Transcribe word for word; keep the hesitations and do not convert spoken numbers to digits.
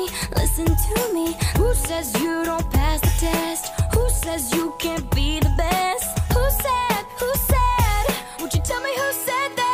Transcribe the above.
me, listen to me. Who says you don't pass the test? Who says you can't be the best? Who said, who said? Would you tell me who said that?